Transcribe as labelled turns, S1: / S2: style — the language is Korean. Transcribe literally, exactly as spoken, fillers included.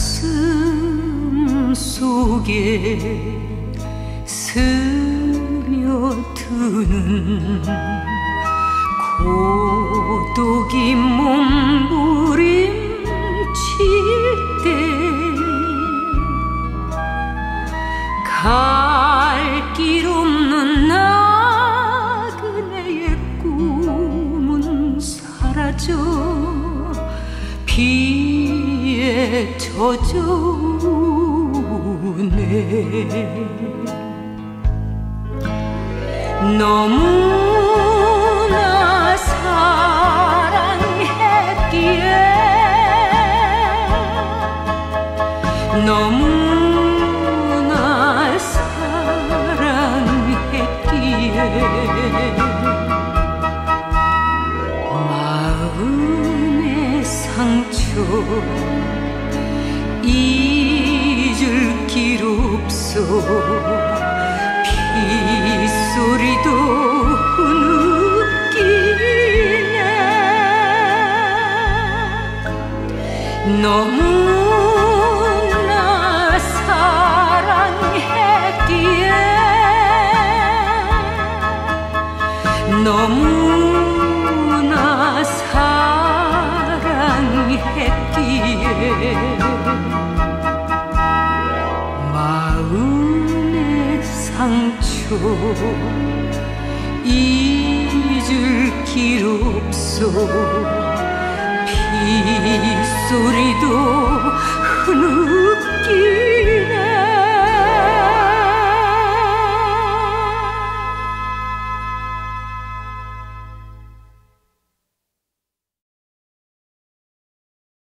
S1: 가슴 속에 스며드는 고독이 몸부림칠 때 갈 길 없는 나그네의 꿈은 사라져 비에 젖어오네. 너무나 사랑했기에 너무나 사랑했기에 마음의 상처 잊을 길 없어. 빗소리도 흐느끼네. 너무나 사랑했기에 너무나 사랑했기에 마음의 상처 잊을 길 없어. 빗소리도